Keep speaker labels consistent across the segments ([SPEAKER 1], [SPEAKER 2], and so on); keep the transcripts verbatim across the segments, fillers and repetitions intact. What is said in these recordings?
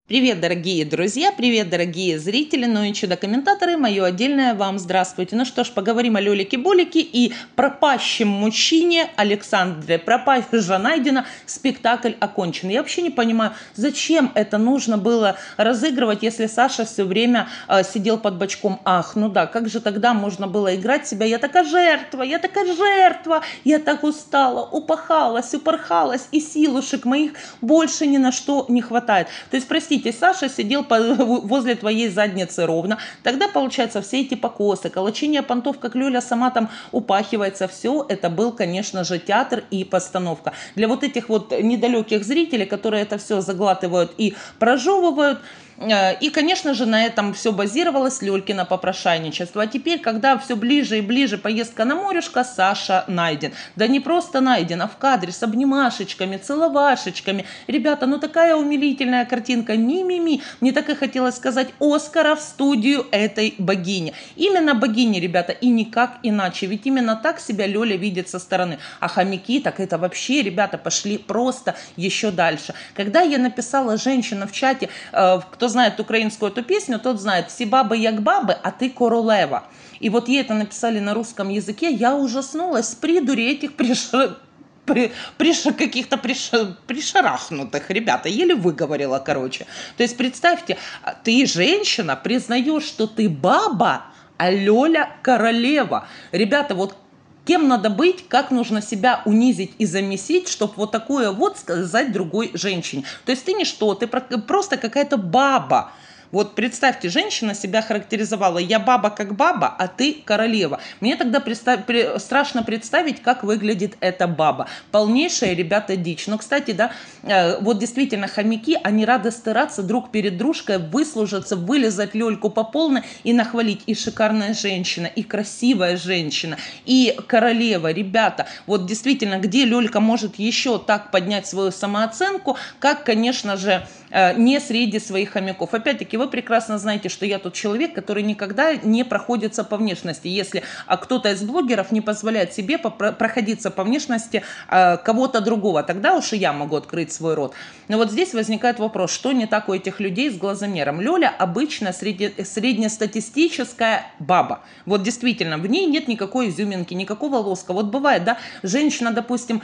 [SPEAKER 1] Привет, дорогие друзья, привет, дорогие зрители, ну и чудо-комментаторы, мое отдельное вам здравствуйте. Ну что ж, поговорим о Лёлике-Болике и пропащем мужчине Александре. Пропажа найдена, спектакль окончен. Я вообще не понимаю, зачем это нужно было разыгрывать, если Саша все время э, сидел под бочком. Ах, ну да, как же тогда можно было играть себя? Я такая жертва, я такая жертва, я так устала, упахалась, упорхалась, и силушек моих больше ни на что не хватает. То есть, простите, Саша сидел возле твоей задницы ровно, тогда, получается, все эти покосы, колочение понтов, как Лёля сама там упахивается, все это был, конечно же, театр и постановка. Для вот этих вот недалеких зрителей, которые это все заглатывают и прожевывают, и, конечно же, на этом все базировалось, Лёлькино попрошайничество. А теперь, когда все ближе и ближе поездка на морюшко, Саша найден. Да не просто найден, а в кадре с обнимашечками, целовашечками. Ребята, ну такая умилительная картинка. Ми-ми-ми. Мне так и хотелось сказать Оскара в студию этой богини. Именно богини, ребята, и никак иначе. Ведь именно так себя Лёля видит со стороны. А хомяки, так это вообще, ребята, пошли просто еще дальше. Когда я написала женщина в чате, кто знает украинскую эту песню, тот знает «Всі баби як баби, а ты королева». И вот ей это написали на русском языке, я ужаснулась с придури этих пришел при, приш, каких-то приш, пришарахнутых, ребята, еле выговорила, короче. То есть представьте, ты женщина, признаешь, что ты баба, а Лёля королева. Ребята, вот кем надо быть, как нужно себя унизить и замесить, чтобы вот такое вот сказать другой женщине. То есть ты не что, ты просто какая-то баба. Вот представьте, женщина себя характеризовала: я баба как баба, а ты королева. Мне тогда представ... при... страшно представить, как выглядит эта баба. Полнейшая, ребята, дичь. Но, кстати, да, вот действительно хомяки, они рады стираться друг перед дружкой, выслужиться, вылезать Лёльку по полной и нахвалить. И шикарная женщина, и красивая женщина, и королева. Ребята, вот действительно, где Лёлька может еще так поднять свою самооценку, как, конечно же, не среди своих хомяков. Опять-таки, вы прекрасно знаете, что я тот человек, который никогда не проходится по внешности. Если кто-то из блогеров не позволяет себе проходиться по внешности кого-то другого, тогда уж и я могу открыть свой рот. Но вот здесь возникает вопрос, что не так у этих людей с глазомером. Лёля обычно среднестатистическая баба. Вот действительно, в ней нет никакой изюминки, никакого лоска. Вот бывает, да, женщина, допустим,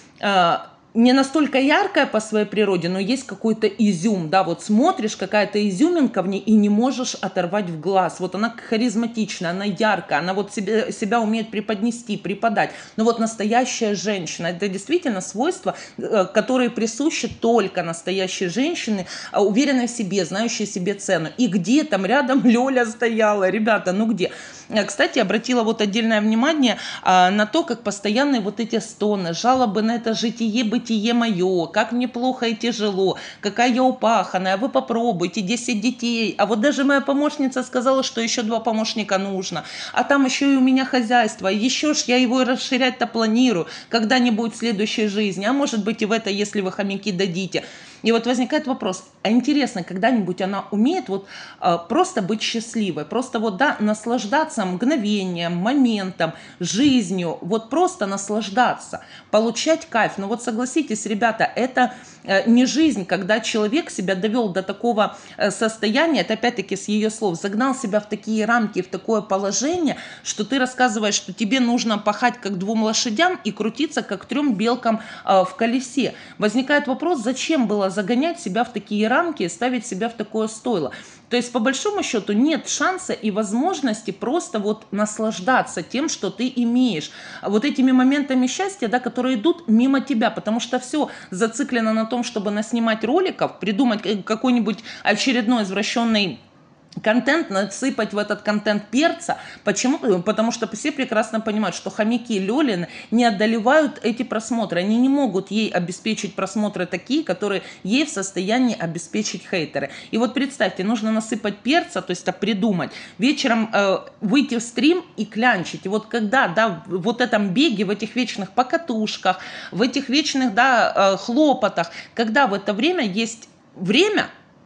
[SPEAKER 1] не настолько яркая по своей природе, но есть какой-то изюм, да, вот смотришь, какая-то изюминка в ней, и не можешь оторвать в глаз. Вот она харизматичная, она яркая, она вот себе, себя умеет преподнести, преподать. Но вот настоящая женщина, это действительно свойства, которые присущи только настоящей женщине, уверенной в себе, знающей себе цену. И где там рядом Лёля стояла, ребята, ну где? Кстати, обратила вот отдельное внимание а, на то, как постоянные вот эти стоны, жалобы на это житие, бытие мое, как мне плохо и тяжело, какая я упаханная, вы попробуйте, десять детей, а вот даже моя помощница сказала, что еще два помощника нужно, а там еще и у меня хозяйство, еще ж я его расширять-то планирую когда-нибудь в следующей жизни, а может быть и в это, если вы хомяки дадите. И вот возникает вопрос, а интересно, когда-нибудь она умеет вот а, просто быть счастливой, просто вот, да, наслаждаться мгновением, моментом, жизнью, вот просто наслаждаться, получать кайф. Ну вот согласитесь, ребята, это э, не жизнь, когда человек себя довел до такого э, состояния, это опять-таки с ее слов, загнал себя в такие рамки, в такое положение, что ты рассказываешь, что тебе нужно пахать как двум лошадям и крутиться как трем белкам э, в колесе. Возникает вопрос, зачем было загонять себя в такие рамки, ставить себя в такое стойло. То есть, по большому счету, нет шанса и возможности просто вот наслаждаться тем, что ты имеешь. Вот этими моментами счастья, да, которые идут мимо тебя, потому что все зациклено на том, чтобы наснимать роликов, придумать какой-нибудь очередной извращенный контент, насыпать в этот контент перца. Почему? Потому что все прекрасно понимают, что хомяки Лёлины не одолевают эти просмотры. Они не могут ей обеспечить просмотры такие, которые ей в состоянии обеспечить хейтеры. И вот представьте, нужно насыпать перца, то есть это придумать, вечером э, выйти в стрим и клянчить. И вот когда, да, в вот этом беге, в этих вечных покатушках, в этих вечных, да, э, хлопотах, когда в это время есть время,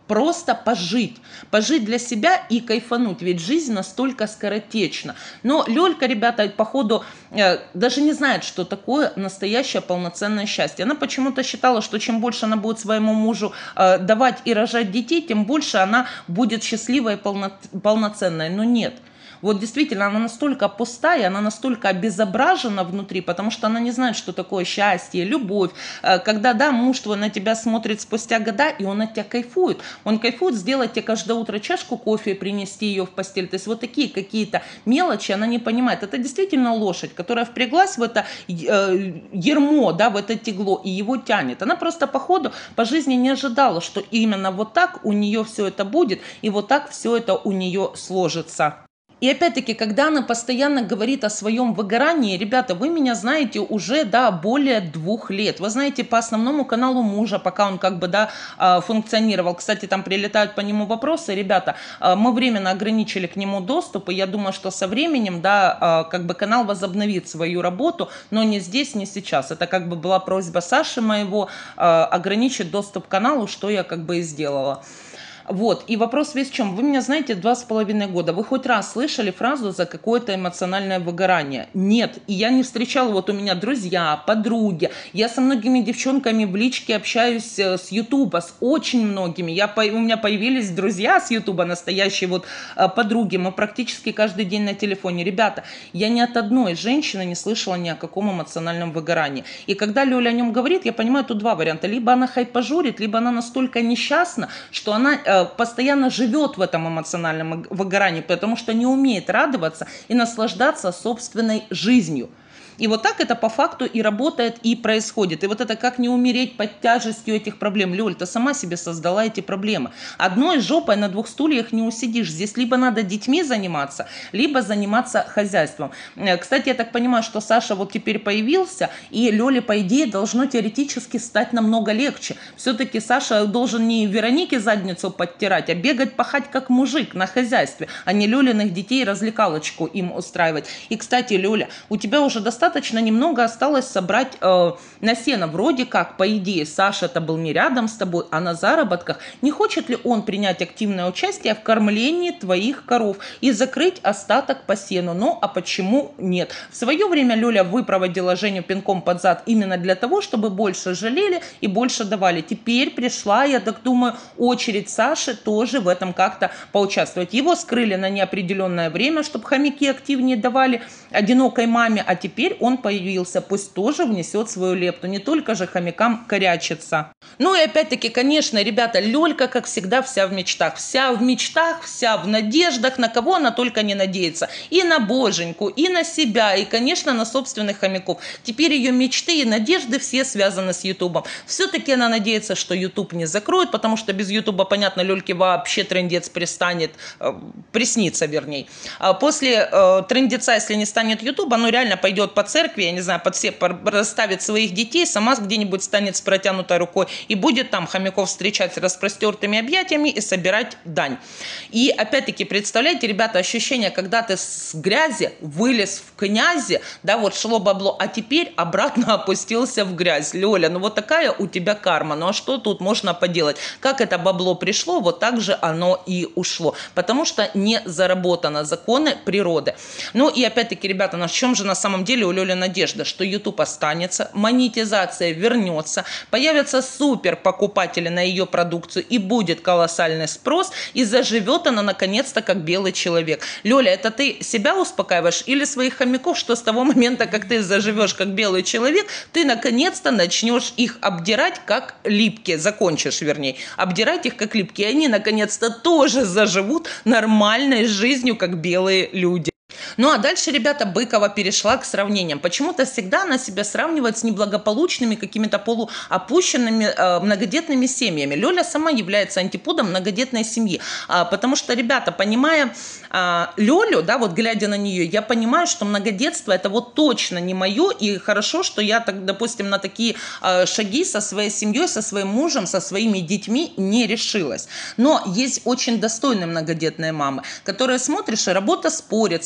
[SPEAKER 1] просто пожить, пожить для себя и кайфануть, ведь жизнь настолько скоротечна. Но Лёлька, ребята, походу э, даже не знает, что такое настоящее полноценное счастье. Она почему-то считала, что чем больше она будет своему мужу э, давать и рожать детей, тем больше она будет счастливой и полно, полноценной. Но нет. Вот действительно, она настолько пустая, она настолько обезображена внутри, потому что она не знает, что такое счастье, любовь. Когда, да, муж твой на тебя смотрит спустя года, и он от тебя кайфует. Он кайфует сделать тебе каждое утро чашку кофе, принести ее в постель. То есть вот такие какие-то мелочи она не понимает. Это действительно лошадь, которая впряглась в это ермо, да, в это тягло, и его тянет. Она просто по ходу, по жизни не ожидала, что именно вот так у нее все это будет, и вот так все это у нее сложится. И опять-таки, когда она постоянно говорит о своем выгорании, ребята, вы меня знаете уже, да, более двух лет. Вы знаете по основному каналу мужа, пока он как бы, да, функционировал. Кстати, там прилетают по нему вопросы. Ребята, мы временно ограничили к нему доступ, и я думаю, что со временем, да, как бы канал возобновит свою работу, но не здесь, не сейчас. Это как бы была просьба Саши моего ограничить доступ к каналу, что я как бы и сделала. Вот, и вопрос весь в чем. Вы меня знаете два с половиной года. Вы хоть раз слышали фразу за какое-то эмоциональное выгорание? Нет. И я не встречала, вот у меня друзья, подруги. Я со многими девчонками в личке общаюсь с Ютуба, с очень многими. Я, у меня появились друзья с Ютуба, настоящие вот подруги. Мы практически каждый день на телефоне. Ребята, я ни от одной женщины не слышала ни о каком эмоциональном выгорании. И когда Лёля о нем говорит, я понимаю, тут два варианта. Либо она хайпажурит, либо она настолько несчастна, что она постоянно живет в этом эмоциональном выгорании, потому что не умеет радоваться и наслаждаться собственной жизнью. И вот так это по факту и работает, и происходит. И вот это как не умереть под тяжестью этих проблем. Лёль, ты сама себе создала эти проблемы. Одной жопой на двух стульях не усидишь. Здесь либо надо детьми заниматься, либо заниматься хозяйством. Кстати, я так понимаю, что Саша вот теперь появился, и Лёле, по идее, должно теоретически стать намного легче. Все-таки Саша должен не Веронике задницу подтирать, а бегать, пахать как мужик на хозяйстве, а не Лёлиных детей развлекалочку им устраивать. И, кстати, Лёля, у тебя уже достаточно Достаточно немного осталось собрать э, на сено. Вроде как, по идее, Саша-то был не рядом с тобой, а на заработках. Не хочет ли он принять активное участие в кормлении твоих коров и закрыть остаток по сену? Ну, а почему нет? В свое время Лёля выпроводила Женю пинком под зад именно для того, чтобы больше жалели и больше давали. Теперь пришла, я так думаю, очередь Саши тоже в этом как-то поучаствовать. Его скрыли на неопределенное время, чтобы хомяки активнее давали одинокой маме, а теперь он появился, пусть тоже внесет свою лепту, не только же хомякам корячиться. Ну и опять-таки, конечно, ребята, Лёлька, как всегда, вся в мечтах. Вся в мечтах, вся в надеждах, на кого она только не надеется. И на боженьку, и на себя, и, конечно, на собственных хомяков. Теперь ее мечты и надежды все связаны с Ютубом. Все-таки она надеется, что Ютуб не закроет, потому что без Ютуба, понятно, Лёльке вообще трындец пристанет, э, приснится, вернее. А после э, трындеца, если не станет Ютуба, ну реально пойдет по церкви, я не знаю, под все расставит своих детей, сама где-нибудь станет с протянутой рукой и будет там хомяков встречать с распростертыми объятиями и собирать дань. И опять-таки, представляете, ребята, ощущение, когда ты с грязи вылез в князи, да, вот шло бабло, а теперь обратно опустился в грязь. Лёля, ну вот такая у тебя карма, ну а что тут можно поделать? Как это бабло пришло, вот так же оно и ушло, потому что не заработано, законы природы. Ну и опять-таки, ребята, на чем же на самом деле у Лёли надежда, что YouTube останется, монетизация вернется, появятся супер покупатели на ее продукцию и будет колоссальный спрос, и заживет она наконец-то как белый человек. Лёля, это ты себя успокаиваешь или своих хомяков, что с того момента, как ты заживешь как белый человек, ты наконец-то начнешь их обдирать как липки, закончишь, вернее, обдирать их как липки, и они наконец-то тоже заживут нормальной жизнью как белые люди. Ну а дальше, ребята, Быкова перешла к сравнениям. Почему-то всегда она себя сравнивает с неблагополучными, какими-то полуопущенными э, многодетными семьями. Лёля сама является антиподом многодетной семьи. А, потому что, ребята, понимая а, Лёлю, да, вот глядя на нее, я понимаю, что многодетство это вот точно не мое. И хорошо, что я, так, допустим, на такие а, шаги со своей семьей, со своим мужем, со своими детьми не решилась. Но есть очень достойные многодетные мамы, которые смотришь, и работа спорится, да,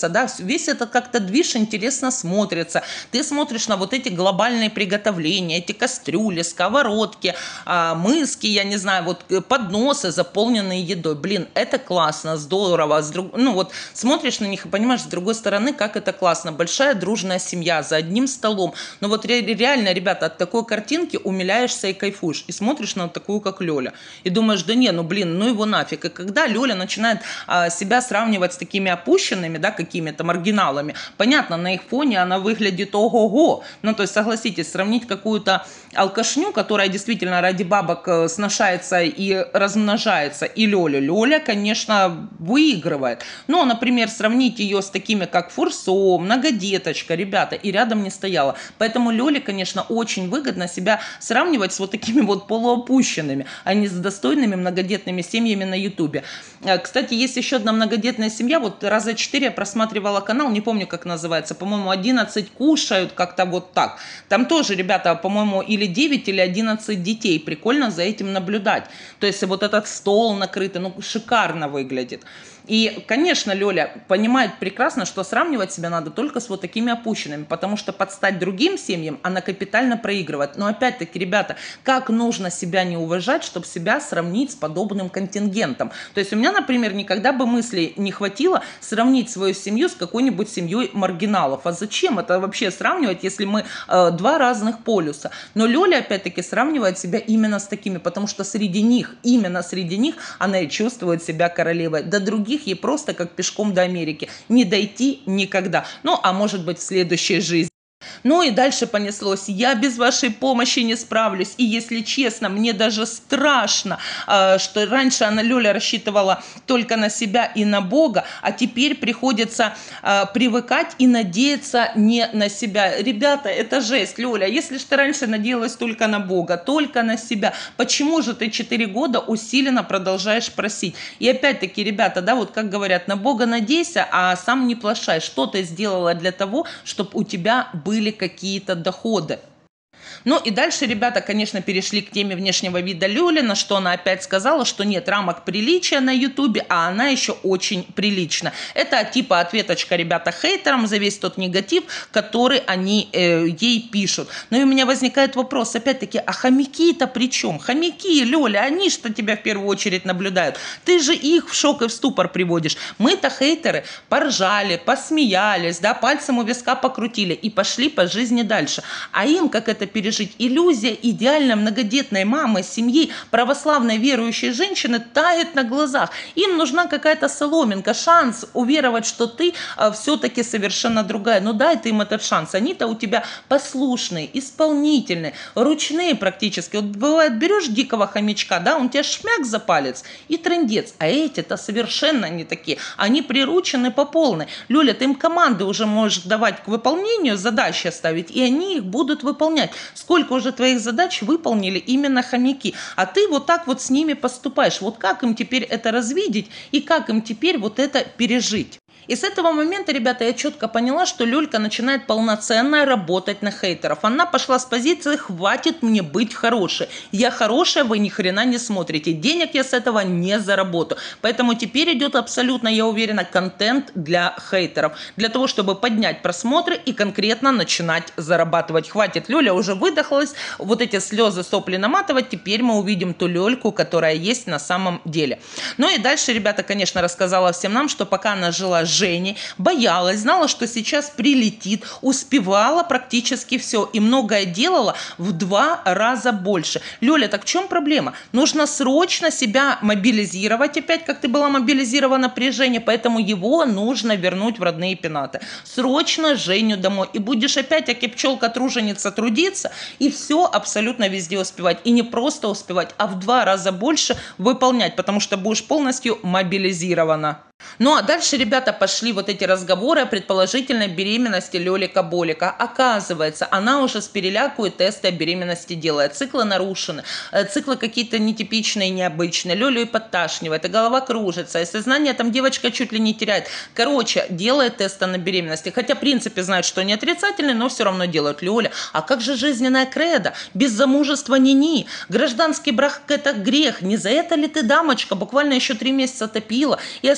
[SPEAKER 1] весь этот как-то движ интересно смотрится. Ты смотришь на вот эти глобальные приготовления, эти кастрюли, сковородки, мыски, я не знаю, вот подносы, заполненные едой. Блин, это классно, здорово. Ну вот смотришь на них и понимаешь, с другой стороны, как это классно. Большая дружная семья за одним столом. Но вот реально, ребята, от такой картинки умиляешься и кайфуешь. И смотришь на такую, как Лёля. И думаешь, да не, ну блин, ну его нафиг. И когда Лёля начинает а, себя сравнивать с такими опущенными, да, какими-то маргиналами, понятно, на их фоне она выглядит ого-го. Ну то есть, согласитесь, сравнить какую-то алкашню, которая действительно ради бабок сношается и размножается, и Лёля. Лёля, конечно, выигрывает. Но, например, сравнить ее с такими, как Фурсо, Многодеточка, ребята, и рядом не стояла. Поэтому Лёле, конечно, очень выгодно себя сравнивать с вот такими вот полуопущенными, а не с достойными многодетными семьями на Ютубе. Кстати, есть еще одна многодетная семья, вот раза четыре я просматривала канал, не помню, как называется, по-моему, одиннадцать кушают, как-то вот так. Там тоже, ребята, по-моему, или девять, или одиннадцать детей. Прикольно за этим наблюдать. То есть вот этот стол накрытый, ну, шикарно выглядит. И, конечно, Лёля понимает прекрасно, что сравнивать себя надо только с вот такими опущенными, потому что подстать другим семьям она капитально проигрывает. Но опять-таки, ребята, как нужно себя не уважать, чтобы себя сравнить с подобным контингентом? То есть у меня, например, никогда бы мысли не хватило сравнить свою семью с какой-нибудь семьей маргиналов. А зачем это вообще сравнивать, если мы э, два разных полюса? Но Лёля, опять-таки, сравнивает себя именно с такими, потому что среди них, именно среди них она и чувствует себя королевой. До других ей просто как пешком до Америки. Не дойти никогда. Ну, а может быть, в следующей жизни. Ну и дальше понеслось. Я без вашей помощи не справлюсь. И если честно, мне даже страшно, что раньше она, Лёля, рассчитывала только на себя и на Бога, а теперь приходится привыкать и надеяться не на себя. Ребята, это жесть, Лёля. Если же ты раньше надеялась только на Бога, только на себя, почему же ты четыре года усиленно продолжаешь просить? И опять-таки, ребята, да, вот как говорят, на Бога надейся, а сам не плашай. Что ты сделала для того, чтобы у тебя был были какие-то доходы? Ну и дальше ребята, конечно, перешли к теме внешнего вида Лёли, на что она опять сказала, что нет рамок приличия на Ютубе, а она еще очень прилична. Это типа ответочка, ребята, хейтерам за весь тот негатив, который они э, ей пишут. Но и у меня возникает вопрос, опять-таки, а хомяки-то при чем? Хомяки, Лёля, они что тебя в первую очередь наблюдают? Ты же их в шок и в ступор приводишь. Мы-то хейтеры поржали, посмеялись, да, пальцем у виска покрутили и пошли по жизни дальше. А им, как это пережить? Иллюзия идеально многодетной мамы, семьи, православной верующей женщины тает на глазах. Им нужна какая-то соломинка, шанс уверовать, что ты а, все-таки совершенно другая. Ну дай ты им этот шанс. Они-то у тебя послушные, исполнительные, ручные практически. Вот бывает, берешь дикого хомячка, да, он тебя шмяк за палец и трындец. А эти-то совершенно не такие. Они приручены по полной. Лёля, ты им команды уже можешь давать к выполнению, задачи ставить, и они их будут выполнять. Сколько уже твоих задач выполнили именно хомяки, а ты вот так вот с ними поступаешь. Вот как им теперь это развидеть и как им теперь вот это пережить? И с этого момента, ребята, я четко поняла, что Лёлька начинает полноценно работать на хейтеров. Она пошла с позиции «хватит мне быть хорошей». Я хорошая, вы ни хрена не смотрите. Денег я с этого не заработаю. Поэтому теперь идет абсолютно, я уверена, контент для хейтеров. Для того, чтобы поднять просмотры и конкретно начинать зарабатывать. Хватит, Лёля уже выдохлась, вот эти слезы, сопли наматывать. Теперь мы увидим ту Лёльку, которая есть на самом деле. Ну и дальше, ребята, конечно, рассказала всем нам, что пока она жила с Женей, боялась, знала, что сейчас прилетит, успевала практически все и многое делала в два раза больше. Лёля, так в чем проблема? Нужно срочно себя мобилизировать, опять как ты была мобилизирована при Жене, поэтому его нужно вернуть в родные пенаты. Срочно Женю домой, и будешь опять, как и пчелка-труженица, трудиться, и все абсолютно везде успевать. И не просто успевать, а в два раза больше выполнять, потому что будешь полностью мобилизирована. Ну а дальше, ребята, пошли вот эти разговоры о предположительной беременности Лёлика Болика. Оказывается, она уже с переляку и тесты о беременности делает. Циклы нарушены, циклы какие-то нетипичные, необычные. Лёлю и подташнивает, и голова кружится, и сознание там девочка чуть ли не теряет. Короче, делает тесты на беременности. Хотя, в принципе, знает, что они отрицательные, но все равно делают. Лёля, а как же жизненная кредо? Без замужества ни-ни. Гражданский брак – это грех. Не за это ли ты, дамочка, буквально еще три месяца топила и осуждала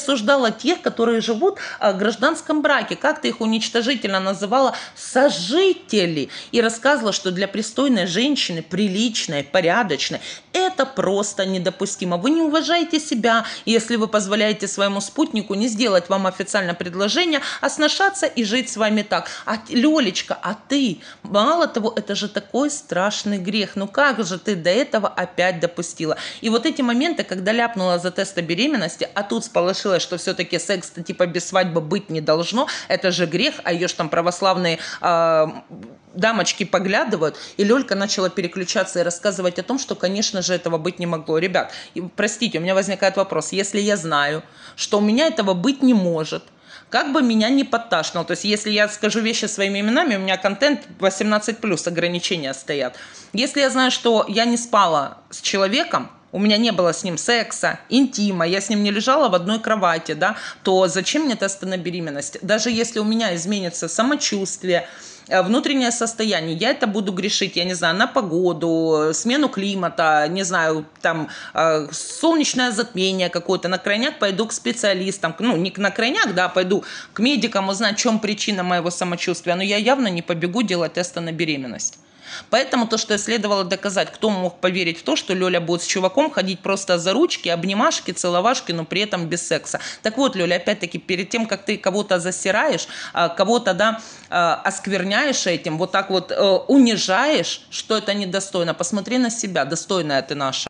[SPEAKER 1] уничтожала тех, которые живут в гражданском браке. Как ты их уничтожительно называла? Сожители. И рассказывала, что для пристойной женщины, приличной, порядочной, это просто недопустимо. Вы не уважаете себя, если вы позволяете своему спутнику не сделать вам официальное предложение, а сношаться и жить с вами так. А Лёлечка, а ты? Мало того, это же такой страшный грех. Ну как же ты до этого опять допустила? И вот эти моменты, когда ляпнула за теста беременности, а тут сполошилась, что все-таки секс-то типа без свадьбы быть не должно, это же грех, а ее ж там православные э, дамочки поглядывают, и Лёлька начала переключаться и рассказывать о том, что, конечно же, этого быть не могло. Ребят, простите, у меня возникает вопрос, если я знаю, что у меня этого быть не может, как бы меня не подташнило, то есть если я скажу вещи своими именами, у меня контент восемнадцать плюс, ограничения стоят. Если я знаю, что я не спала с человеком, у меня не было с ним секса, интима, я с ним не лежала в одной кровати, да, то зачем мне тесты на беременность? Даже если у меня изменится самочувствие, внутреннее состояние, я это буду грешить, я не знаю, на погоду, смену климата, не знаю, там, э, солнечное затмение какое-то, на крайняк пойду к специалистам, ну, не на крайняк, да, пойду к медикам, узнать, в чем причина моего самочувствия, но я явно не побегу делать тесты на беременность. Поэтому то, что следовало доказать, кто мог поверить в то, что Лёля будет с чуваком ходить просто за ручки, обнимашки, целовашки, но при этом без секса. Так вот, Лёля, опять-таки, перед тем, как ты кого-то засираешь, кого-то, да, оскверняешь этим, вот так вот унижаешь, что это недостойно, посмотри на себя, достойная ты наша.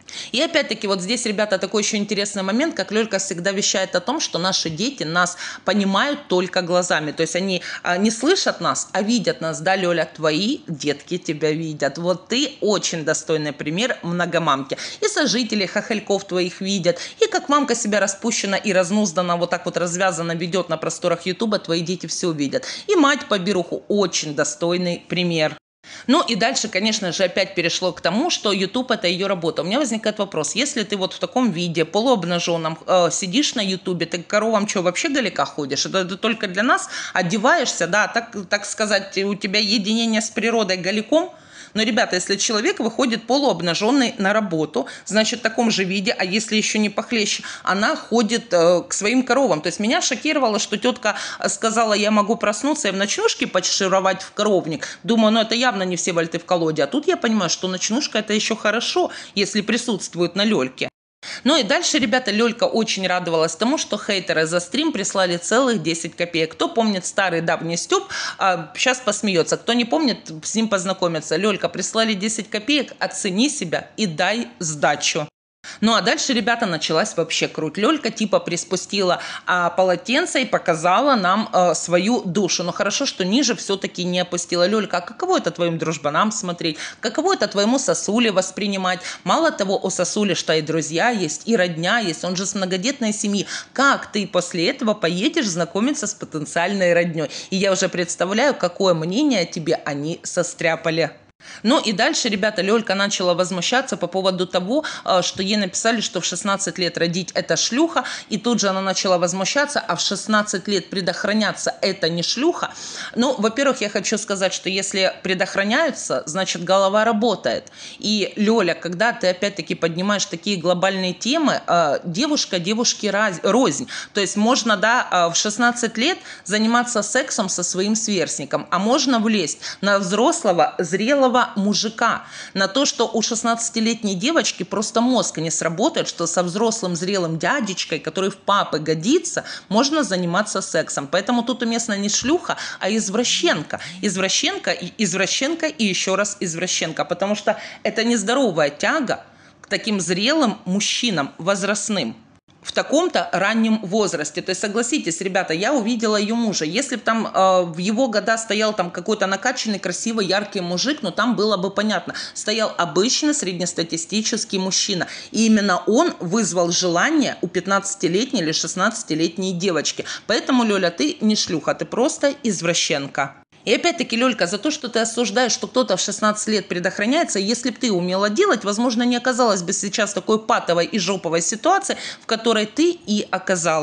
[SPEAKER 1] И опять-таки вот здесь, ребята, такой еще интересный момент, как Лёлька всегда вещает о том, что наши дети нас понимают только глазами. То есть они не слышат нас, а видят нас. Да, Лёля, твои детки тебя видят. Вот ты очень достойный пример многомамки. И сожители хохольков твоих видят. И как мамка себя распущена и разнуздана, вот так вот развязана ведет на просторах Ютуба, твои дети все видят. И мать поберуху очень достойный пример. Ну и дальше, конечно же, опять перешло к тому, что YouTube – это ее работа. У меня возникает вопрос, если ты вот в таком виде, полуобнаженном, э, сидишь на YouTube, ты к коровам что, вообще далеко ходишь? Это, это только для нас одеваешься, да, так, так сказать, у тебя единение с природой голиком? Но, ребята, если человек выходит полуобнаженный на работу, значит, в таком же виде, а если еще не похлеще, она ходит э, к своим коровам. То есть меня шокировало, что тетка сказала, я могу проснуться и в ночнушке подшировать в коровник. Думаю, ну это явно не все вольты в колоде. А тут я понимаю, что ночнушка это еще хорошо, если присутствует на Лёльке. Ну и дальше, ребята, Лёлька очень радовалась тому, что хейтеры за стрим прислали целых десять копеек. Кто помнит старый давний Стёб, а, сейчас посмеется. Кто не помнит, с ним познакомиться. Лёлька, прислали десять копеек, оцени себя и дай сдачу. Ну а дальше, ребята, началась вообще круть. Лёлька типа приспустила а, полотенце и показала нам а, свою душу. Но хорошо, что ниже все-таки не опустила. Лёлька, а каково это твоим дружбанам смотреть? Каково это твоему сосуле воспринимать? Мало того, у сосули что и друзья есть, и родня есть. Он же с многодетной семьи. Как ты после этого поедешь знакомиться с потенциальной родней? И я уже представляю, какое мнение о тебе они состряпали. Ну и дальше, ребята, Лёлька начала возмущаться по поводу того, что ей написали, что в шестнадцать лет родить это шлюха, и тут же она начала возмущаться, а в шестнадцать лет предохраняться это не шлюха. Ну, во-первых, я хочу сказать, что если предохраняются, значит голова работает. И, Лёля, когда ты опять-таки поднимаешь такие глобальные темы, девушка девушке рознь. То есть можно, да, в шестнадцать лет заниматься сексом со своим сверстником, а можно влезть на взрослого, зрелого мужика, на то, что у шестнадцатилетней девочки просто мозг не сработает, что со взрослым зрелым дядечкой, который в папы годится, можно заниматься сексом. Поэтому тут уместно не шлюха, а извращенка. Извращенка, извращенка и еще раз извращенка, потому что это нездоровая тяга к таким зрелым мужчинам, возрастным. В таком-то раннем возрасте. То есть, согласитесь, ребята, я увидела ее мужа. Если бы там э, в его года стоял там какой-то накачанный, красивый, яркий мужик, ну там было бы понятно. Стоял обычный среднестатистический мужчина. И именно он вызвал желание у пятнадцатилетней или шестнадцатилетней девочки. Поэтому, Лёля, ты не шлюха, ты просто извращенка. И опять-таки, Лёлька, за то, что ты осуждаешь, что кто-то в шестнадцать лет предохраняется, если бы ты умела делать, возможно, не оказалась бы сейчас такой патовой и жоповой ситуации, в которой ты и оказалась.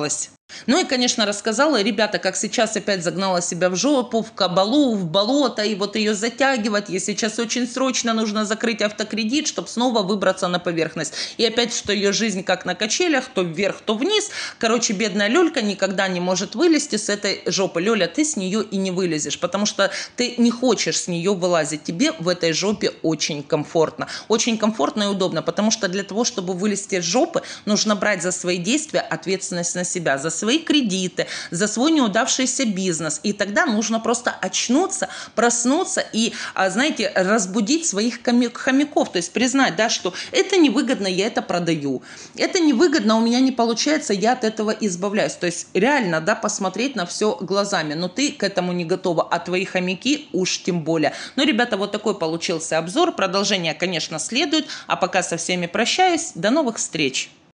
[SPEAKER 1] Ну и, конечно, рассказала, ребята, как сейчас опять загнала себя в жопу, в кабалу, в болото, и вот ее затягивать, ей сейчас очень срочно нужно закрыть автокредит, чтобы снова выбраться на поверхность. И опять, что ее жизнь как на качелях, то вверх, то вниз. Короче, бедная Лёлька никогда не может вылезти с этой жопы. Лёля, ты с нее и не вылезешь, потому что ты не хочешь с нее вылазить. Тебе в этой жопе очень комфортно. Очень комфортно и удобно, потому что для того, чтобы вылезти из жопы, нужно брать за свои действия ответственность на себя, за свои кредиты, за свой неудавшийся бизнес. И тогда нужно просто очнуться, проснуться и, знаете, разбудить своих хомяков. То есть признать, да, что это невыгодно, я это продаю. Это невыгодно, у меня не получается, я от этого избавляюсь. То есть реально, да, посмотреть на все глазами. Но ты к этому не готова, а твои хомяки уж тем более. Ну, ребята, вот такой получился обзор. Продолжение, конечно, следует. А пока со всеми прощаюсь. До новых встреч!